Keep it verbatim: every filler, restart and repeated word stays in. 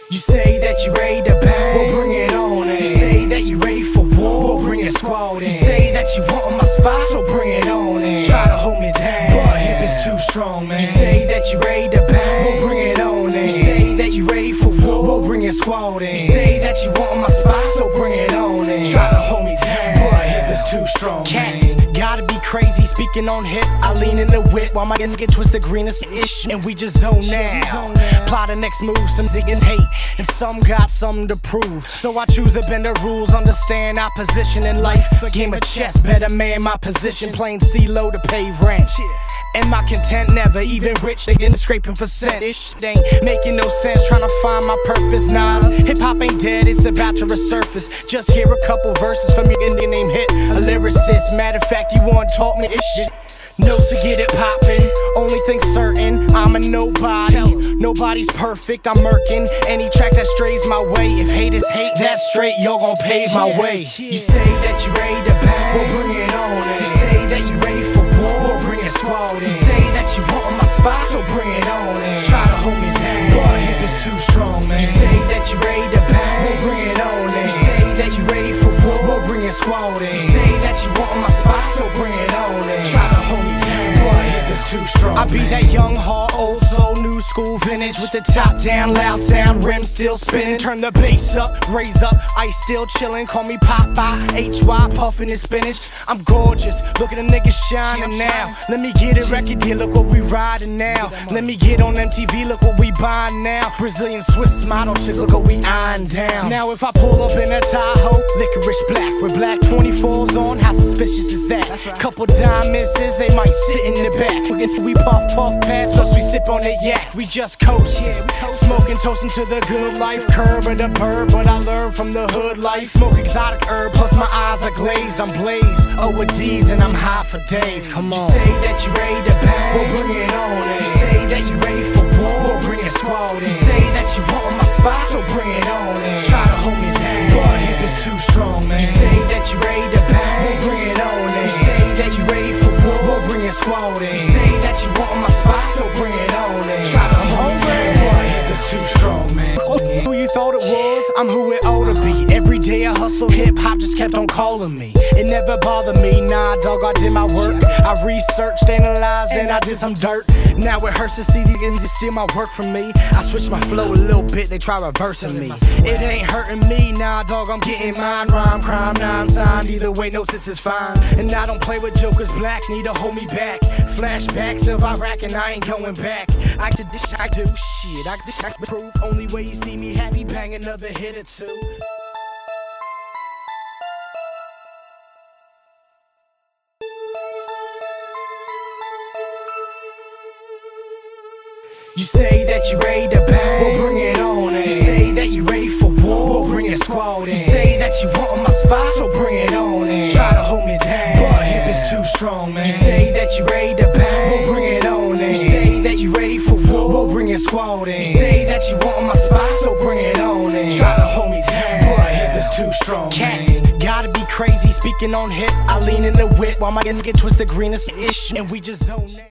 You say that you ready to bang, well bring it on in. You say that you ready for war, well bring a squad in. You say that you want my spot, so bring it on in. Try to hold me down, but hip is too strong, man. You say that you ready to bang, well bring it on in. You say that you ready for war, well bring a squad in. You say that you want my spot, so bring it on in. Try to hold me down, but hip is too strong, Cats, man. Gotta be crazy, speaking on hip, I lean in the whip while my ends get twisted green as ish, and we just zone now. Plot the next move, some ziggins hate, and some got something to prove. So I choose to bend the rules, understand our position in life. A game of chess, better man my position, playing C-low to pay rent. And my content never even rich, they getting scraping for cents. Ish ain't making no sense, trying to find my purpose. Nas, hip hop ain't dead, it's about to resurface. Just hear a couple verses from your Indian name hit, a lyricist. Matter of fact, you want to talk me ish shit. No, so get it poppin'. Only thing certain, I'm a nobody. Nobody's perfect, I'm murking any track that strays my way. If haters hate, that's straight, y'all gon' pave my way. You say that you ready to bang, well bring it on in. You say that you ready for war, well bring a squad in. You say that you want my spot, so bring it on in. Try to hold me down, but hip is too strong, man. You say that you ready to bang, well bring it on in. You say that you ready for war, well bring a squad in. You say that you want my spot, so bring it on in. Try to hold me down, but hip is too strong, I be man. That young heart, old soul, new school vintage, with the top down, loud sound, rim still spinning. Turn the bass up, raise up, ice still chillin'. Call me Popeye, H Y, puffin' and spinach. I'm gorgeous, look at a nigga shining now. Let me get a record deal, look what we riding now. Let me get on M T V, look what we buying now. Brazilian Swiss model chicks, look what we eyeing down. Now if I pull up in a Tahoe, licorice black, with black twenty-fours on, how suspicious is that? Couple dime misses, they might sit in the back. We puff, puff, pass, plus we sip on it yak. We just coast, smoking, toasting to the good life. Curb of the bird, but I learned from the hood life. Smoke exotic herb, plus my eyes are glazed. I'm blazed, O with D's and I'm high for days. Come on. You say that you ready to bang, well bring it on in. You say that you ready for war, well bring a squad in. You say that you want my spot, so bring it on in. Try to hold me down, but hip is too strong, man. You say that you ready to bang, well bring it on in. You say that you ready for war, well bring a squad in. You say that you want my spot, so bring it on in. Try to hold me down, but hip is too strong, man. Who you thought it was? I'm who it ought to be. Every day I hustle, hip hop just kept on calling me. It never bothered me, nah dog, I did my work. I researched, analyzed, and I did some dirt. Now it hurts to see these niggas steal my work from me. I switched my flow a little bit, they try reversing me. It ain't hurting me, nah dog, I'm getting mine. Rhyme, crime, non-signed, either way, Nosis is fine. And I don't play with jokers, black, need to hold me back. Flashbacks of Iraq and I ain't going back. I did this, I do shit, I this, I prove. Only way you see me happy, bang another hit or two. You say that you ready to bang, well bring it on in. You say that you ready for war, well bring a squad in. You say that you want my spot, so bring it on in. Try to hold me down, but hip is too strong, man. You say that you ready to bang, well bring it on in. You say that you ready for war, well bring a squad in. You say that you want my spot, so bring it on in. Try to hold me down, but hip is too strong, Cats, man. Gotta be crazy, speaking on hip, I lean in the whip while my ends get twisted green as ish, and we just zone